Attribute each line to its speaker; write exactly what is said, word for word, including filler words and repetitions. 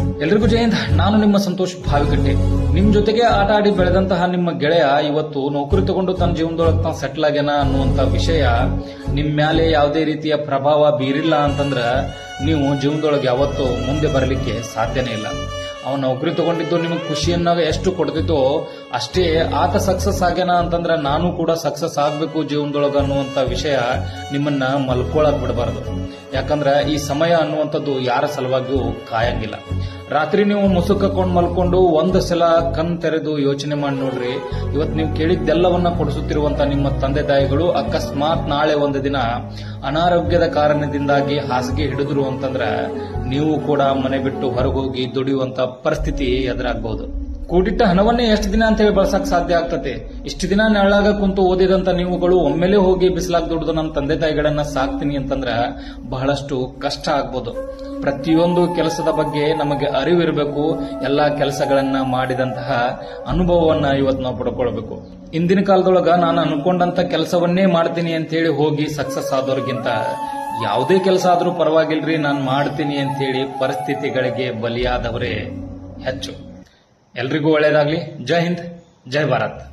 Speaker 1: ಎಲ್ರಿಗೂ ಜೈ ಹಿಂದ್. ನಾನು ನಿಮ್ಮ ಸಂತೋಷ್ ಭಾವಿಕಟ್ಟೆ. ನಿಮ್ ಜೊತೆಗೆ ಆಟ ಆಡಿ ಬೆಳೆದಂತಹ ನಿಮ್ಮ ಗೆಳೆಯ ಇವತ್ತು ನೌಕರಿ ತಗೊಂಡು ತನ್ನ ಜೀವನದೊಳಗೆ ತಾನು ಸೆಟ್ಲ್ ಆಗ್ಯಾನ ಅನ್ನುವಂತ ವಿಷಯ ನಿಮ್ ಮ್ಯಾಲೆ ಯಾವುದೇ ರೀತಿಯ ಪ್ರಭಾವ ಬೀರಿಲ್ಲ ಅಂತಂದ್ರ ನೀವು ಜೀವನದೊಳಗೆ ಯಾವತ್ತೂ ಮುಂದೆ ಬರಲಿಕ್ಕೆ ಸಾಧ್ಯನೇ ಇಲ್ಲ. ಅವನ ನೌಕರಿ ತಗೊಂಡಿದ್ದು ನಿಮಗೆ ಖುಷಿಯನ್ನ ಎಷ್ಟು ಕೊಡ್ತಿತ್ತೋ ಅಷ್ಟೇ ಆತ ಸಕ್ಸಸ್ ಆಗ್ಯಾನ ಅಂತಂದ್ರ ನಾನು ಕೂಡ ಸಕ್ಸಸ್ ಆಗ್ಬೇಕು ಜೀವನದೊಳಗ ಅನ್ನುವಂತ ವಿಷಯ ನಿಮ್ಮನ್ನ ಮಲ್ಕೊಳಕ್ ಬಿಡಬಾರದು. ಯಾಕಂದ್ರ ಈ ಸಮಯ ಅನ್ನುವಂಥದ್ದು ಯಾರ ಸಲುವಾಗಿಯೂ ಕಾಯಂಗಿಲ್ಲ. ರಾತ್ರಿ ನೀವು ಮುಸುಕಕೊಂಡು ಮಲ್ಕೊಂಡು ಒಂದು ಸಲ ಕಣ್ ತೆರೆದು ಯೋಚನೆ ಮಾಡಿ ನೋಡ್ರಿ, ಇವತ್ತು ನೀವು ಕೇಳಿದ್ದೆಲ್ಲವನ್ನ ಕೊಡಿಸುತ್ತಿರುವಂತ ನಿಮ್ಮ ತಂದೆ ತಾಯಿಗಳು ಅಕಸ್ಮಾತ್ ನಾಳೆ ಒಂದು ದಿನ ಅನಾರೋಗ್ಯದ ಕಾರಣದಿಂದಾಗಿ ಹಾಸಿಗೆ ಹಿಡಿದ್ರು ಅಂತಂದ್ರ ನೀವು ಕೂಡ ಮನೆ ಬಿಟ್ಟು ಹೊರಗೋಗಿ ದುಡಿಯುವಂತ ಪರಿಸ್ಥಿತಿ ಎದುರಾಗಬಹುದು. ಕೂಡಿಟ್ಟ ಹಣವನ್ನೇ ಎಷ್ಟು ದಿನ ಅಂತ ಹೇಳಿ ಬಳಸಕ್ ಸಾಧ್ಯ ಆಗ್ತದೆ? ಇಷ್ಟು ದಿನ ನೆರಳಾಗ ಕುಂತು ಓದಿದಂತ ನೀವುಗಳು ಒಮ್ಮೆಲೆ ಹೋಗಿ ಬಿಸಿಲಾಗ ದುಡಿದು ನಮ್ಮ ತಂದೆ ತಾಯಿಗಳನ್ನ ಸಾಕ್ತೀನಿ ಅಂತಂದ್ರ ಬಹಳಷ್ಟು ಕಷ್ಟ ಆಗ್ಬೋದು. ಪ್ರತಿಯೊಂದು ಕೆಲಸದ ಬಗ್ಗೆ ನಮಗೆ ಅರಿವಿರಬೇಕು. ಎಲ್ಲಾ ಕೆಲಸಗಳನ್ನ ಮಾಡಿದಂತಹ ಅನುಭವವನ್ನ ಇವತ್ತು ನಾವು ಪಡ್ಕೊಳ್ಬೇಕು. ಇಂದಿನ ಕಾಲದೊಳಗ ನಾನು ಅನ್ಕೊಂಡಂತ ಕೆಲಸವನ್ನೇ ಮಾಡ್ತೀನಿ ಅಂತ ಹೇಳಿ ಹೋಗಿ ಸಕ್ಸಸ್ ಆದವ್ರಿಗಿಂತ ಯಾವುದೇ ಕೆಲಸ ಆದ್ರೂ ಪರವಾಗಿಲ್ರಿ ನಾನು ಮಾಡ್ತೀನಿ ಅಂತ ಹೇಳಿ ಪರಿಸ್ಥಿತಿಗಳಿಗೆ ಬಲಿಯಾದವರೇ ಹೆಚ್ಚು. ಎಲ್ರಿಗೂ ಒಳ್ಳೇದಾಗ್ಲಿ. ಜೈ ಹಿಂದ್, ಜೈ ಭಾರತ್.